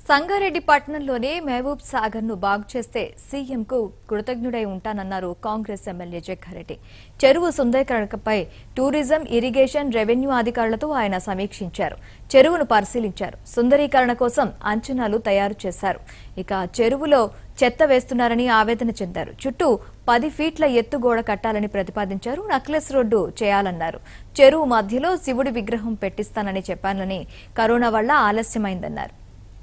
సంగారెడ్డి పట్టణంలోనే మహబూబ్ సాగర్ ను బాగు చేస్తే సీఎంకు కృతజ్ఞుడై ఉంటానన్నారు కాంగ్రెస్ ఎమ్మెల్యే జగ్గారెడ్డి. చెరువు సుందరీకరణపై టూరిజం, ఇరిగేషన్, రెవెన్యూ అధికారులతో ఆయన సమీక్షించారు. చెరువును పరిశీలించారు. సుందరీకరణ కోసం అంచనాలు తయారు చేశారు. ఇక చెరువులో చెత్త వేస్తున్నారని ఆవేదన చెందారు. చుట్టూ 10 ఫీట్ల ఎత్తు గోడ కట్టాలని ప్రతిపాదించారు. నక్లెస్ రోడ్డు చేయాలన్నారు. చెరువు మధ్యలో శివుడి విగ్రహం పెట్టిస్తానని చెప్పానని కరోనా వల్ల ఆలస్యమైందన్నారు.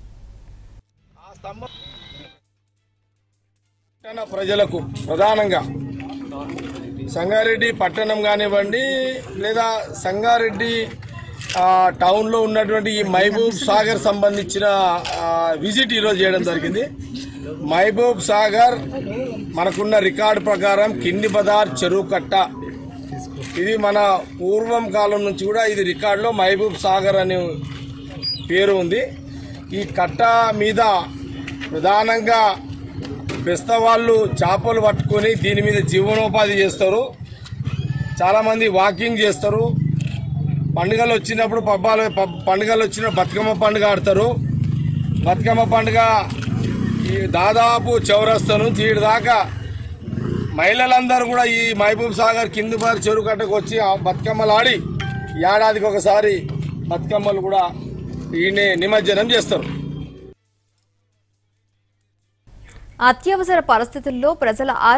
ప్రజలకు ప్రధానంగా సంగారెడ్డి పట్టణం కానివ్వండి లేదా సంగారెడ్డి టౌన్లో ఉన్నటువంటి ఈ మహబూబ్ సాగర్ సంబంధించిన విజిట్ ఈరోజు చేయడం జరిగింది. మహబూబ్ సాగర్ మనకున్న రికార్డు ప్రకారం కింది బజార్ చెరువు కట్ట, ఇది మన పూర్వం కాలం నుంచి కూడా ఇది రికార్డులో మహబూబ్ సాగర్ అనే పేరు ఉంది. ఈ కట్ట మీద ప్రధానంగా పెస్తవాళ్ళు చేపలు పట్టుకొని దీని మీద జీవనోపాధి చేస్తారు. చాలామంది వాకింగ్ చేస్తారు. పండుగలు వచ్చినప్పుడు పండుగలు వచ్చిన బతుకమ్మ పండుగ ఆడతారు. బతుకమ్మ పండుగ దాదాపు చౌరస్తా నుంచి ఈడు దాకా మహిళలందరూ కూడా ఈ మహబూబ్ సాగర్ కింది బారి చెరువు కట్టకు వచ్చి బతుకమ్మలు ఆడి ఏడాదికి ఒకసారి బతుకమ్మలు కూడా ఈయనే నిమజ్జనం చేస్తారు. అత్యవసర పరిస్థితుల్లో ప్రజల